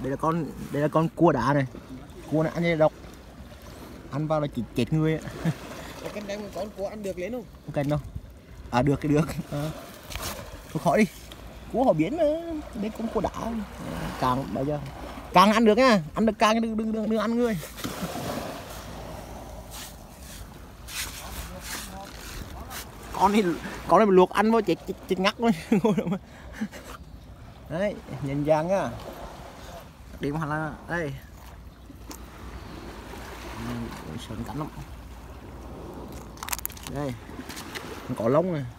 đây là con cua đá này. Cua này ăn như độc, ăn vào là chỉ chết người ấy. Cái này con cua ăn được lên không? Không cần đâu. À được thì được. Thôi khỏi đi. Cua họ biến đấy con cua đá. Càng bây giờ càng ăn được nha, ăn được càng đừng ăn người. Con này luộc ăn vô chết ngắt luôn. Đấy, nhìn vàng nhá. Đi hoặc là đây. Sườn cắn lắm. Đây. Có lông này.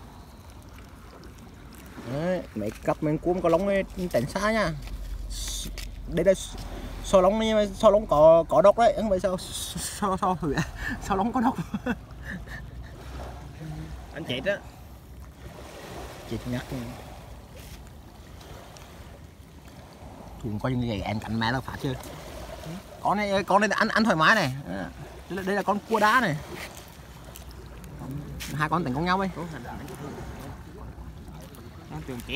Đấy, mấy cặp mình cuốn có lông ấy tránh xa nha. Đây là so lông nhưng mà so lông có độc đấy, không phải so lông có độc. Ăn chết á. Chết nhắc. Thùng coi như vậy em cắn mẹ là phá chưa. Con này ăn thoải mái này. Đây là con cua đá này. Hai con tấn công nhau ấy. Nó trường chết.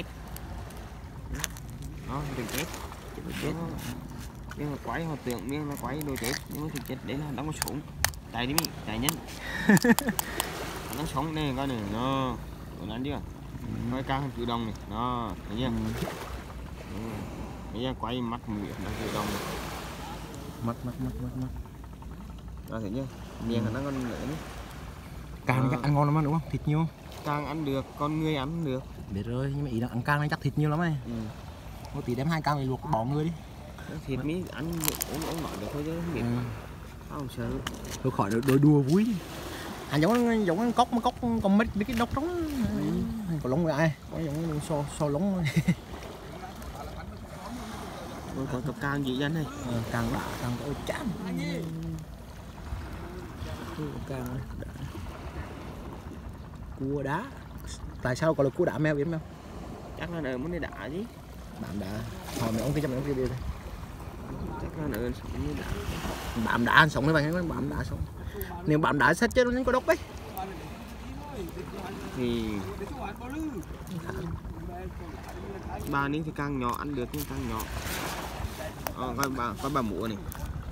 Nó trường chết. Chết. Nhưng mà quái họ tưởng miếng nó quái đồ chết, nhưng mà thực chất đấy là đóng có súng. Chạy đi mi, chạy nhân. Nó sống này coi này, nó ăn chưa? Coi cao hơn tự động này, nó thấy chưa? Thấy chưa? Quay mắt mũi nó tự động này. Mắt. Đó thấy chưa? Miệng nó còn lớn. Càng chắc ăn ngon lắm đúng không? Thịt nhiều. Càng ăn được, con người ăn được. Biết rồi, nhưng mà ý là ăn càng này chắc thịt nhiều lắm ấy. Một tí đem 2 càng này luộc bỏ người đi. Thịt mí ăn ông nói được thôi chứ không biết. Không sợ. Thôi khỏi đôi đùa vui. À giống cốc còn mấy cái đốc trống. Có lông ai? Có giống so lông. Có tập càng gì dân này. Càng đá, càng có chán. Càng đá. Cua đá. Tại sao gọi là cua đá mèo biết không? Chắc là ở muốn đi đá gì. Bám đá. Hỏi mấy ông kia cho mấy ông kia đi đây. Chắc là ở sống như đá. Bám đá ăn sống đấy bạn, bám đá sống. Nếu bám đá sát chết nó có độc đấy. Thì bà ní thì càng nhỏ ăn được nhưng càng nhỏ. Coi bà mùa này.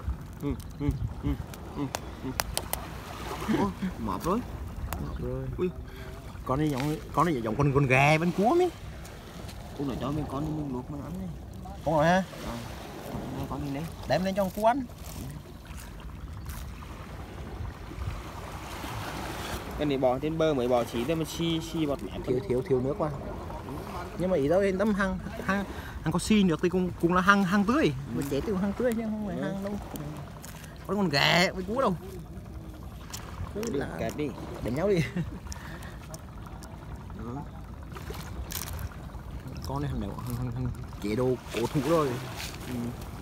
Mọp rồi. Ui. Con này giống con gà bên cua mấy. Cô nói cho mình con mình luộc mình ăn đi. Con rồi ha. Con đi đấy. Đem lên cho con cua ăn. Cái này bỏ trên bờ mới bỏ chỉ để mà xi bọt mẹ. Thiếu nước quá. Nhưng mà ý tao yên tâm hàng có xi nước thì cũng là hàng tươi. Mình chế từ hàng tươi chứ không phải hàng đâu. Con gà với cua đâu. Đi kẹt đi. Đánh nhau đi. Con này hàng chế độ cổ thú rồi.